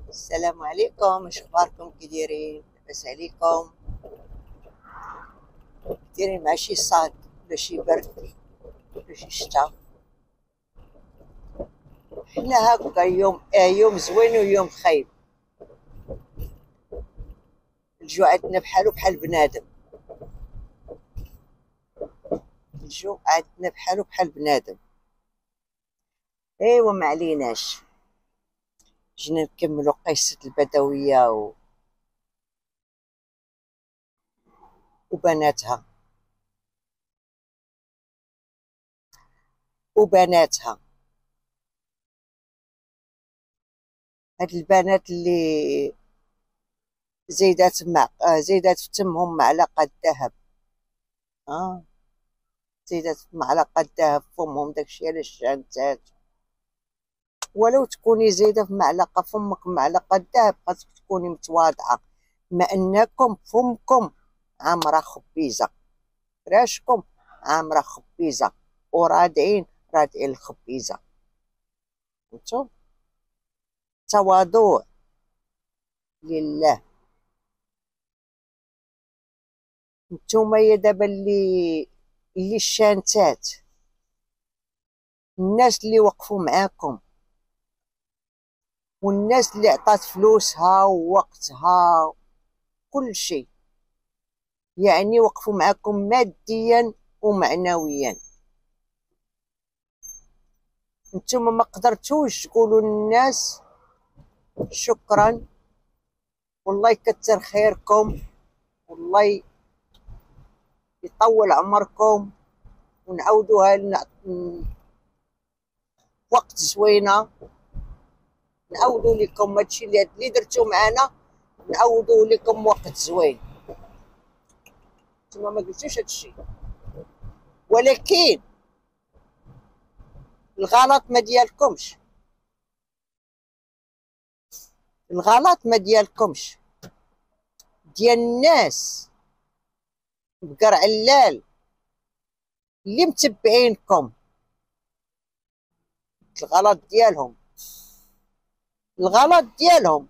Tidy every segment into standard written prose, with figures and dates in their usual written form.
السلام عليكم، اش اخباركم؟ كي دايرين؟ لاباس عليكم؟ دايرين مع شي صاد ولا شي برد ولا شي شتا؟ حنا هكا يوم زوين ويوم خايب. الجوع عندنا بحالو بحال بنادم. الجوع عندنا بحالو بحال بنادم. ايوا ما عليناش، جينا نكملو قصة البدوية وبناتها وبناتها. هاد البنات اللي زيدات في تمهم معلقة ذهب. اه، زيدات في معلقة ذهب فمهم، داكشي علاش شانتات. ولو تكوني زايدة في معلقة فمك معلقة ذهب، خاصك تكوني متواضعة، ما أنكم فمكم عامرة خبيزة، فراشكم عامرة خبيزة، ورادعين رادعين الخبيزة. فهمتو؟ تواضع لله. نتوما يا دابا اللي الشانتات، الناس اللي وقفوا معاكم والناس اللي عطات فلوسها ووقتها كل شيء، يعني وقفوا معكم ماديا ومعنويا. نتوما ما قدرتوش تقولوا للناس شكرا، والله يكثر خيركم، والله يطول عمركم، ونعاودوها لنا وقت زوينه. نعاودوا لكم هادشي اللي درتو معنا، نعاودوا لكم وقت زوين. نتوما ما قلتوش هادشي، ولكن الغلط ما ديالكمش، الغلط ما ديالكمش، ديال الناس بقر علال اللي متبعينكم. الغلط ديالهم، الغلط ديالهم،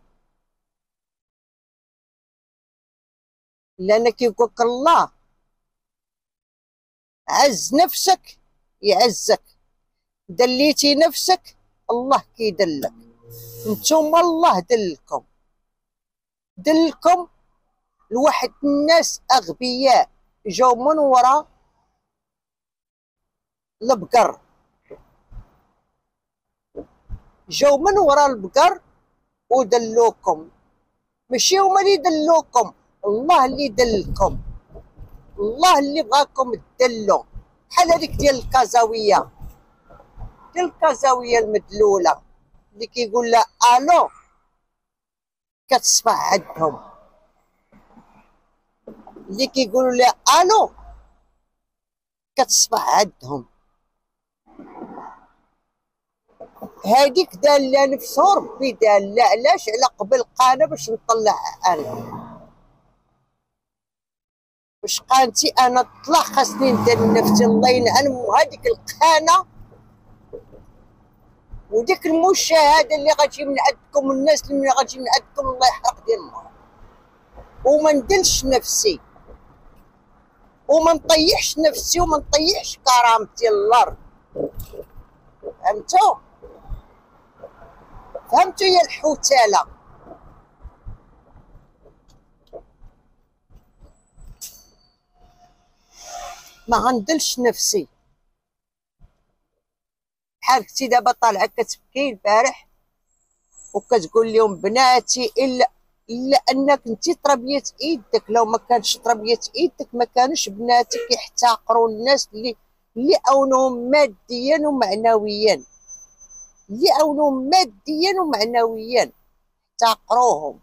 لان كيقولك الله عز نفسك يعزك، دليتي نفسك الله كيدلك. نتوما الله دلكم لواحد الناس اغبياء جاو من ورا البقر، جاو من ورا البقر ودلوكم. ماشي هما اللي دلوكم، الله اللي دلكم، الله اللي بغاكم تدلوا. بحال هذيك ديال الكازاويه، ديال الكازاويه المدلوله اللي كيقول لها الو كتصفع عندهم، اللي كيقولوا لها الو كتصفع عندهم. هذيك داله نفسه ربي داله، علاش؟ على قبل قانا باش نطلع انا، باش قانتي انا طلع خاصني ندير نفسي الله ينعم. وهذيك القانه وديك المشاهده اللي غتجي من عندكم، والناس اللي غتجي من عندكم، الله يحرق ديال الله. وما ندلش نفسي وما نطيحش نفسي وما نطيحش كرامتي الارض. فهمتوا؟ فهمتوا يا الحوتاله؟ ما غندلش نفسي. بحال كنتي دابا طالعه كتبكي البارح وكتقول لهم بناتي، الا انك انت تربيت ايدك، لو ما كانش تربيت ايدك ما كانوش بناتك يحتقروا الناس اللي اونهم ماديا ومعنويا، اللي اونهم ماديا ومعنويا احتقروهم.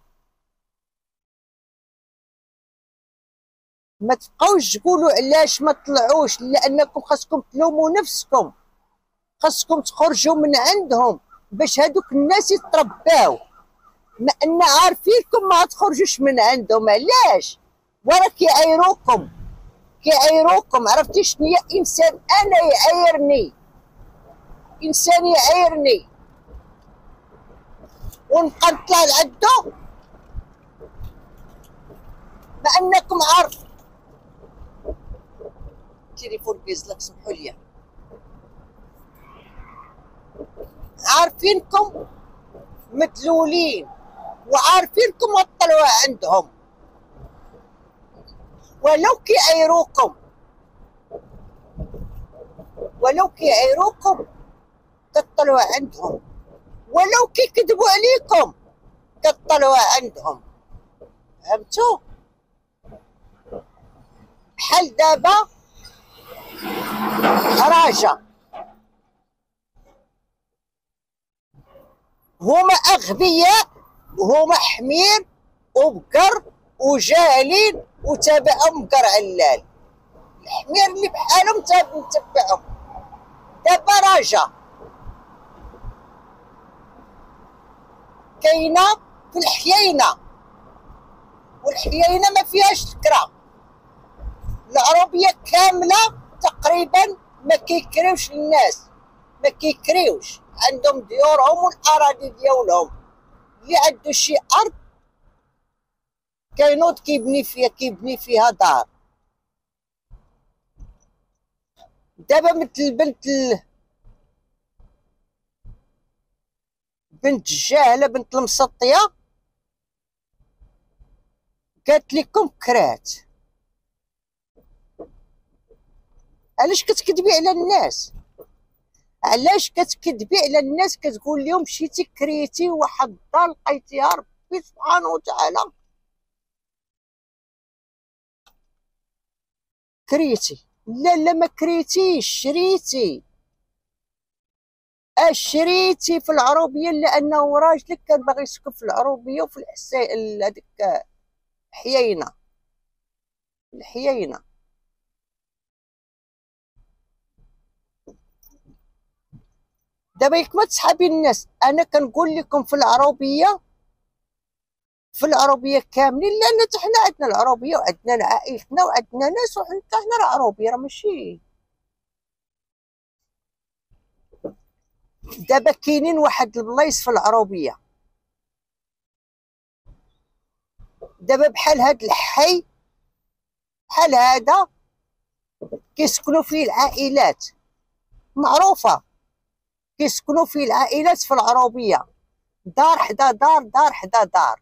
ما تبقاوش تقولوا علاش ما طلعوش، لانكم خاصكم تلوموا نفسكم، خاصكم تخرجوا من عندهم باش هادوك الناس يترباو. ما ان عارفينكم ما تخرجوش من عندهم، علاش؟ ورا كيعايروكم، كيعايروكم. عرفتي شنو هي؟ انسان انا يعايرني، انسان يعايرني ونبقى نطلع لعندو مع انكم عارف التليفون كيزلك سمحوا لي، عارفينكم مدلولين وعارفينكم وطلعوا عندهم، ولو كيعيروكم تطلعوا عندهم، ولو كيكذبوا عليكم تطلعوا عندهم. فهمتوا؟ بحال دابا راجا هما اغبياء وهما حمير وبقر وجاهلين وتابعهم بقر علال، الحمير اللي بحالهم نتبعهم. دابا راجا كاينه في الحيينه، والحيينه ما فيهاش الكرا، العربيه كامله تقريبا ما كيكريوش الناس، ما كيكريوش، عندهم ديورهم والاراضي ديالهم، اللي عنده شي ارض كينوض كيبني فيها دار. دابا مثل بنت الجاهله بنت المسطيه قالت لكم كرات، علاش كتكذبي على الناس؟ علاش كتكذبي على الناس؟ كتقول لهم مشيتي كريتي واحد الدار لقيتيها ربي سبحانه وتعالى كريتي. لا ما كريتيش، شريتي في العروبيه، لانه راجلك كان باغي يسكن في العروبيه وفي هذيك الحيينه. دابا ياك ما تسحابي الناس، انا كنقول لكم في العروبيه كاملين، لان حتى حنا عندنا العروبيه وعندنا عائلتنا وعندنا ناس، وحتى حنا العروبيه راه ماشي. دابا كاينين واحد البلايص في العروبيه دابا بحال هاد الحي بحال هذا كيسكنوا فيه العائلات معروفه، كيسكنوا فيه العائلات في العروبيه، دار حدا دار، دار حدا دار.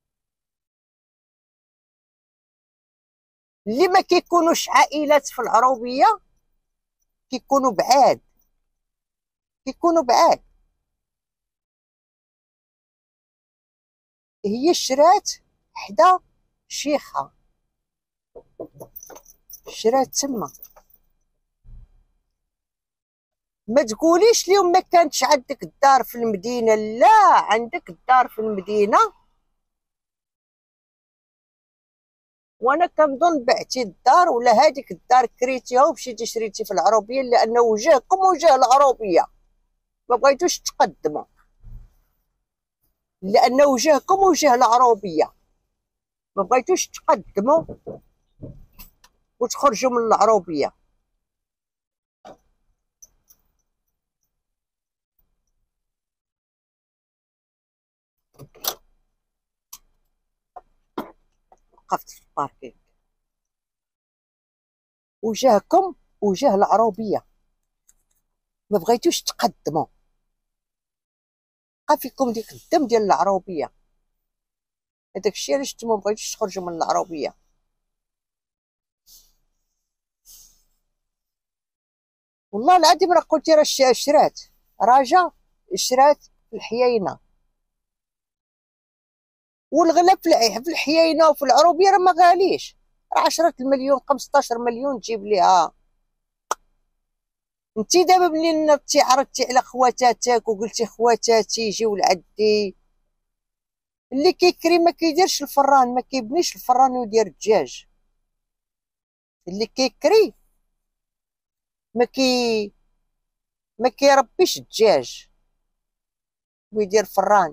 اللي ما كيكونوش عائلات في العروبيه كيكونوا بعاد، هي شرات حدا شيخه، شرات تما. ما تقوليش اليوم ما كانتش عندك الدار في المدينه، لا عندك الدار في المدينه، وانا كنظن بعتي الدار ولا هذيك الدار كريتيها ومشيتي شريتي في العروبيه، لانه وجهكم وجه العروبيه، ما بغيتوش تقدموا، لان وجهكم وجه العروبيه، ما بغيتوش تقدموا وتخرجوا من العروبيه. وقفت في الباركينغ، وجهكم وجه العروبيه، ما بغيتوش تقدموا، بقى فيكم ديك الدم ديال العروبيه. هذاك الشيء علاش نتوما ما بغيتوش تخرجوا من العروبيه. والله العظيم راه قلتي راه شرات راجا، شرات في الحيينه، والغلا في الحيينه وفي العروبيه راه ما غاليش، راه 10 المليون 15 مليون تجيب ليها. انتي دابا ملي نضتي عرضتي على خواتاتك وقلتي خواتاتي يجيو لعندي، اللي كيكري ما كيديرش الفران، ما كيبنيش الفران ويدير الدجاج، اللي كيكري ما كيربيش الدجاج ويدير فران،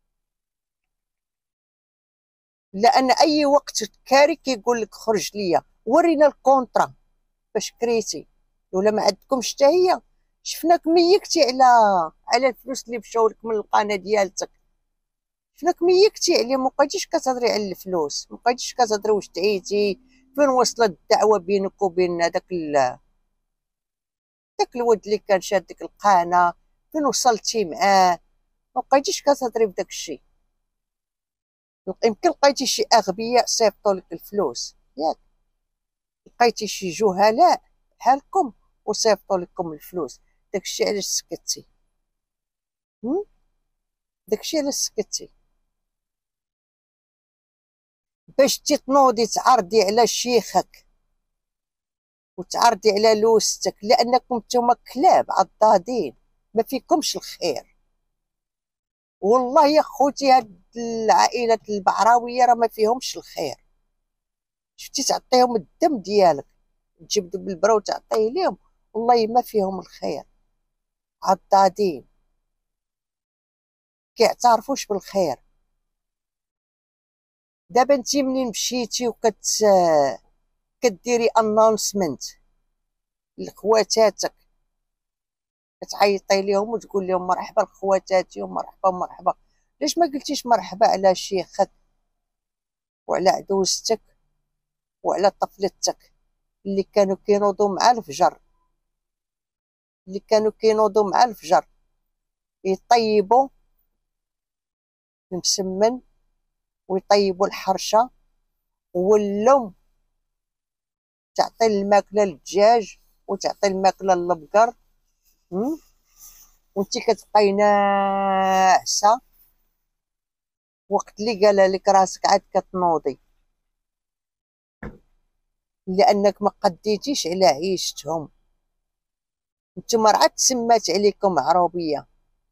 لان اي وقت كاري كيقول لك خرج ليا، ورينا الكونطرا باش كريتي، ولا ما عندكمش حتى هي. شفناك ميكتي على الفلوس اللي مشاو لك من القناه ديالتك، شفناك ميكتي عليه، مبقيتيش كتهضري على الفلوس، مبقيتيش كتهضري واش تعيتي، فين وصلت الدعوه بينك وبين داك الود اللي كان شاد ديك القانه، فين وصلتي معاه؟ مبقيتيش كتهضري بداك الشيء. يمكن لقيتي شي اغبياء صيفطوا لك الفلوس ياك، لقيتي شي جهلاء بحالكم وصيفطوا لكم الفلوس، داكشي علاش سكتي. داكشي علاش سكتي، باش تنوضي تعرضي على شيخك وتعرضي على لوستك، لانكم نتوما كلاب عضادين ما فيكمش الخير. والله يا خوتي هاد العائله البعراويه راه ما فيهمش الخير. شفتي تعطيهم الدم ديالك، تجيب دب البرا وتعطيه ليهم، والله ما فيهم الخير، عضادين كيعترفوش بالخير. دابا انتي منين مشيتي كديري انونسمنت لخواتاتك، كتعيطي ليهم وتقول لهم مرحبا لخواتاتي ومرحبا مرحبا، ليش ما قلتيش مرحبا على شيخك وعلى عدوستك وعلى طفلتك اللي كانوا كينوضوا مع الفجر، اللي كانوا كينوضوا مع الفجر يطيبوا المسمن ويطيبوا الحرشه، واللم تعطي الماكله للدجاج وتعطي الماكله للبقر، وانتي كتبقاي ناعسه وقت اللي قال لك راسك عاد كتنوضي، لانك ما قديتيش على عيشتهم. نتوما راه تسمات عليكم عروبيه،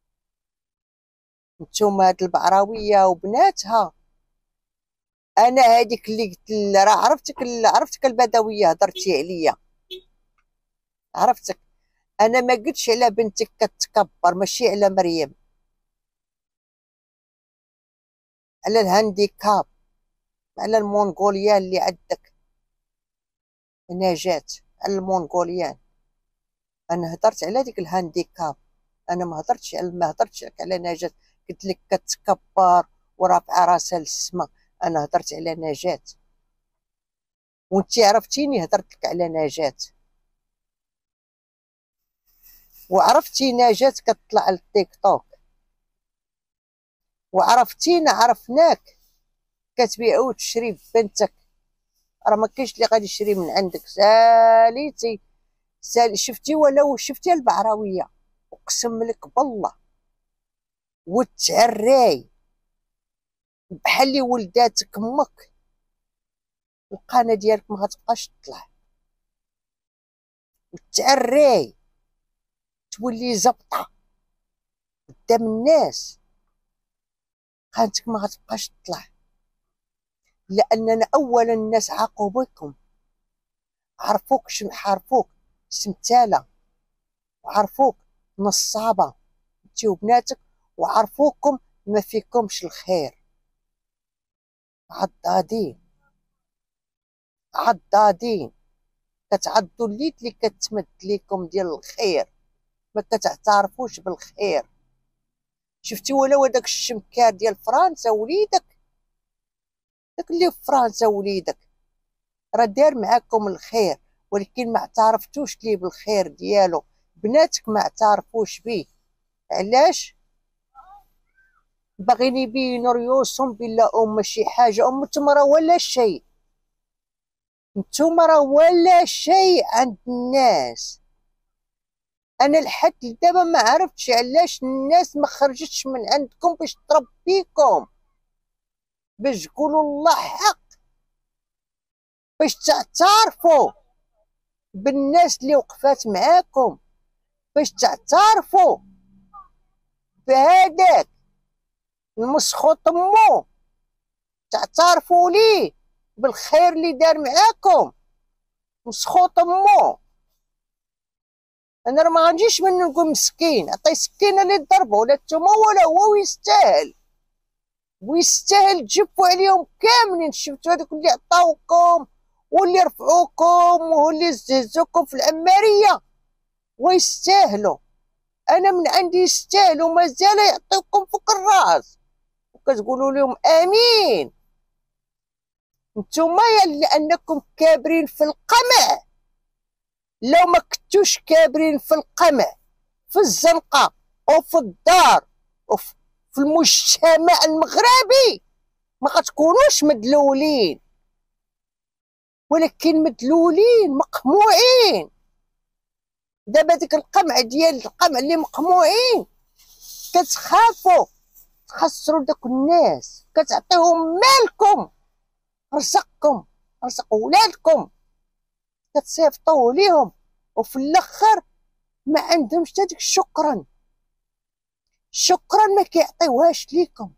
نتوما هاد البعراويه وبناتها. انا هذيك اللي قلت راه عرفتك البدويه هضرتي عليا، عرفتك. انا ما قلتش على بنتك كتكبر، ماشي على مريم، على الهانديكاب، على المونغوليان اللي عندك نجاة، على المونغوليان. انا هضرت على ديك الهانديكاب، انا ما هضرتش على نجاة. قلت لك كتكبر ورافعه راسها للسما، انا هضرت على نجاة، وانتي عرفتيني هضرت لك على نجاة، وعرفتي نجاة كتطلع للتيك توك، وعرفتينا عرفناك كتبيع وتشري بنتك. راه ما كاينش اللي غادي يشري من عندك، ساليتي شفتي ولو شفتي البعراويه، اقسم لك بالله وتعراي بحال اللي ولداتك امك، القناه ديالك ما غتبقاش تطلع، وتعراي تولي زبطه قدام الناس، قناتك ما غتبقاش تطلع، لاننا اولا الناس عاقوا بكم، عرفوك سمتاله، وعرفوك نصابه انتي وبناتك، وعرفوكم ما فيكمش الخير، عضادين كتعضوا اليد اللي كتمد ليكم ديال الخير، ما كتعترفوش بالخير. شفتي ولو هذاك الشمكار ديال فرنسا وليدك، داك اللي في فرنسا وليدك راه دار معاكم الخير، ولكن ما اعترفتوش ليه بالخير ديالو، بناتك ما اعترفوش بيه. علاش؟ باغيين يبينوا ريوسهم بلا ماشي حاجه، نتوما راه ولا شيء، نتوما راه ولا شيء عند الناس. انا لحد دابا ما عرفتش علاش الناس ما خرجتش من عندكم باش تربيكم، باش تقولوا الله حق، باش تعترفوا بالناس اللي وقفات معاكم، باش تعترفوا بهذاك المسخوط مو، تعترفوا ليه بالخير اللي دار معاكم، مسخوط مو. انا راه ما غنجيش منه نقول مسكين، عطي سكينه اللي ضربه ولا نتوما ولا هو، ويستاهل تجفوا عليهم كاملين. شفتوا هذوك اللي عطاوكم واللي رفعوكم واللي زهزوكم في العماريه، ويستاهلوا، انا من عندي يستاهلوا، مازال يعطيوكم فوق الراس، وكتقولوا لهم امين. نتوما لانكم كابرين في القمع. لو ما كنتوش كابرين في القمع في الزنقه وفي الدار وفي المجتمع المغربي ما غتكونوش مدلولين، ولكن مدلولين مقموعين. دابا ديك القمع اللي مقموعين كتخافوا تخسروا داك الناس، كتعطيهم مالكم، رزقكم، رزق ولادكم، كتصيفطوه ليهم وفي الاخر ما عندهمش حتى ديك شكرا. شكرا ما كيعطيوهاش ليكم.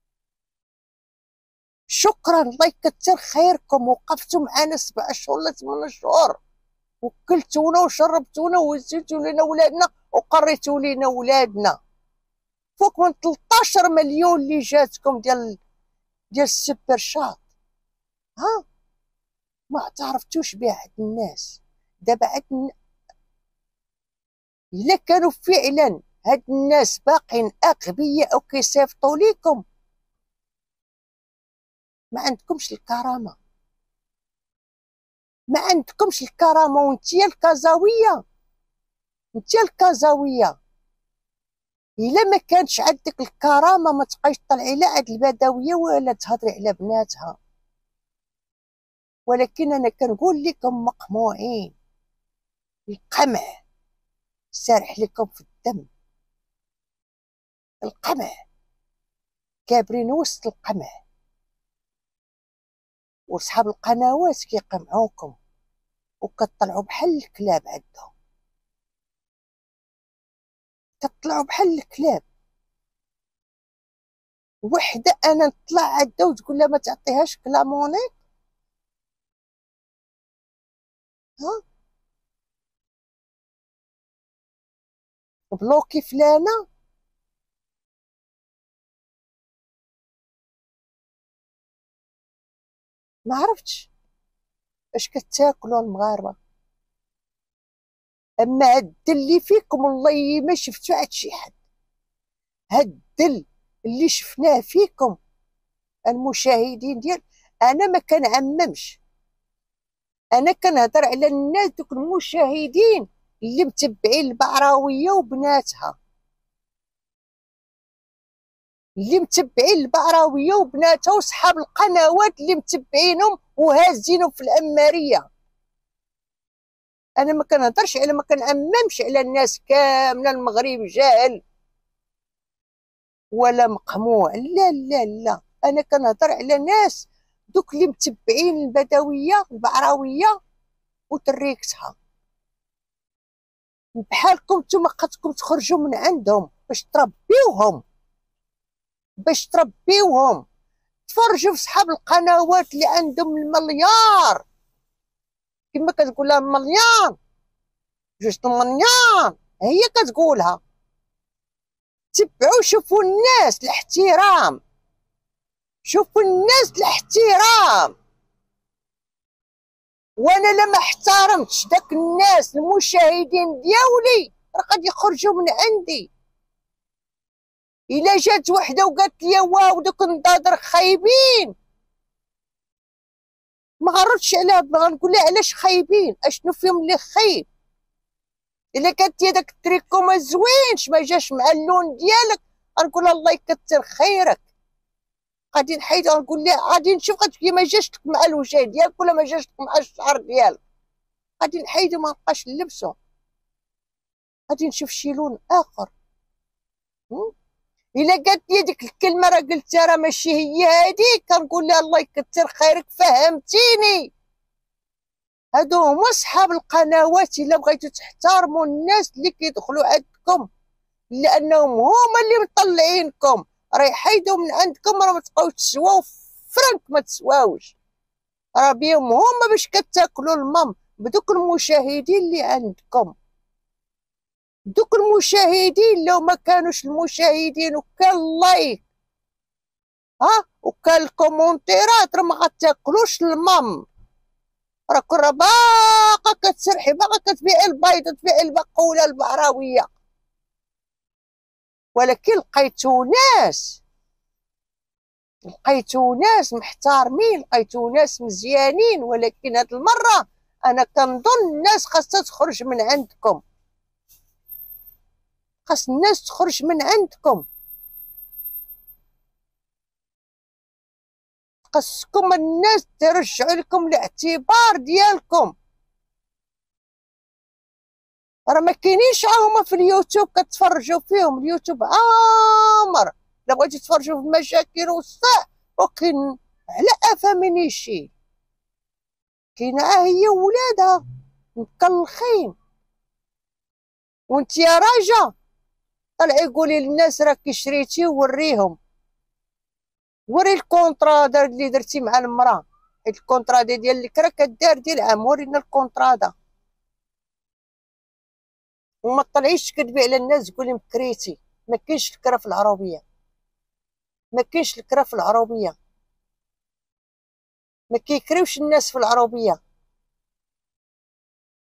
شكرا الله يكثر خيركم، وقفتوا معنا 7 شهور ولا 8 شهور وكلتونا وشربتونا ووزيتوا لنا ولادنا وقريتوا لنا ولادنا. فوق من 13 مليون اللي جاتكم ديال السوبر شات. ها ما اعترفتوش بها عند الناس. دابا عندنا الا كانوا فعلا هاد الناس باقين اغبياء او كيصيفطوا ليكم، ما عندكمش الكرامه، ما عندكمش الكرامه. وانتيا الكازاويه، انتيا الكازاويه الا ما كانش عندك الكرامه ما تبقايش طلعي لا عند البدويه ولا تهضري على بناتها. ولكن انا كنقول لكم مقموعين، القمع سارح لكم في الدم. القمع كابرين وسط القمع، وصحاب القنوات كيقمعوكم وكتطلعوا بحال الكلاب عندهم، كتطلعوا بحال الكلاب. وحده انا نطلع عندها وتقول لها ما تعطيهاش كلامونيك. ها بلوكي فلانه. ما عرفتش اش كتاكلوا المغاربه. اما هاد اللي فيكم والله ما شفتو عند شي حد. هاد اللي شفناه فيكم المشاهدين ديال، انا ما كنعممش، انا كنهضر على الناس دوك المشاهدين اللي متبعين البعراويه وبناتها، اللي متبعين البعراويه وبناتها وصحاب القنوات اللي متبعينهم وهازينهم في الاماريه. انا ما كنهضرش على، ما كنعممش على الناس كامله المغرب جاهل ولا مقموع، لا لا لا. انا كنهضر على ناس دوك اللي متبعين البدويه البعراويه وتريكتها بحالكم. نتوما خاصكم تخرجوا من عندهم باش تربيوهم. تفرجوا في صحاب القنوات اللي عندهم المليار، كما كتقولها مليار، 2 مليار هي كتقولها. تبعوا شوفوا الناس الاحترام، شوفوا الناس الاحترام. وانا لما احترمتش داك الناس المشاهدين ديالي راه غادي يخرجوا من عندي. الا جات وحده وقالت لي واو دوك النضاضر خايبين، ما غردش عليها، غنقول لها علاش خايبين، اشنو فيهم اللي خايب؟ الا كانت هي داك التريكو ما زوينش ما جاش مع اللون ديالك غنقول لها الله يكثر خيرك، غادي نحيد، غنقول لها غادي نشوف غتقولي ما جاش لك مع الوجه ديالك ولا ما جاش لك مع الشعر ديالك، غادي نحيدو ما نبقاش نلبسو، غادي نشوف شي لون اخر. الا قالت لي ديك الكلمه راه قلتها راه ماشي هي هذيك، كنقول لها الله يكثر خيرك فهمتيني. هادو هما صحاب القنوات. الا بغيتو تحترموا الناس اللي كيدخلوا عندكم لانهم هما اللي مطلعينكم، راه يحيدوا من عندكم، راه ما تبقاوش تسواو فرنك، ما تسواوش، راه بيهم هما باش كتاكلوا المام بدوك المشاهدين اللي عندكم. دوك المشاهدين لو ما كانوش المشاهدين وكان لايك وكان الكومونتيرات راه ما غتاكلوش المام. راه كل باقا كتسرحي، باقا كتبيعي البيض، تبيعي البقوله البعراويه، ولكن لقيتو ناس لقيتو ناس محترمين، لقيتو ناس مزيانين، ولكن هاد المره انا كنظن الناس خاصها تخرج من عندكم، خاص الناس تخرج من عندكم. خاصكم الناس ترجعوا لكم الاعتبار ديالكم. راه ما كاينينش هما في اليوتيوب كتفرجوا فيهم، اليوتيوب عامر. الا بغيتي تفرجوا في المشاكل والصح وكاين على قفا من يشي، كاينه هي ولادها مكلخين. وانت يا راجا طلعي قولي للناس راكي شريتي ووريهم، وري الكونطرا اللي درتي مع المراه، حيت الكونطرا ديال الكرا كدار ديال عام، ورينا الكونطرا دا. وما طلعيش تكذبي على الناس تقولي مكريتي. ما كاينش الكرا في العربيه، ما كاينش الكرا في العربيه، ما كيكريوش الناس في العربيه.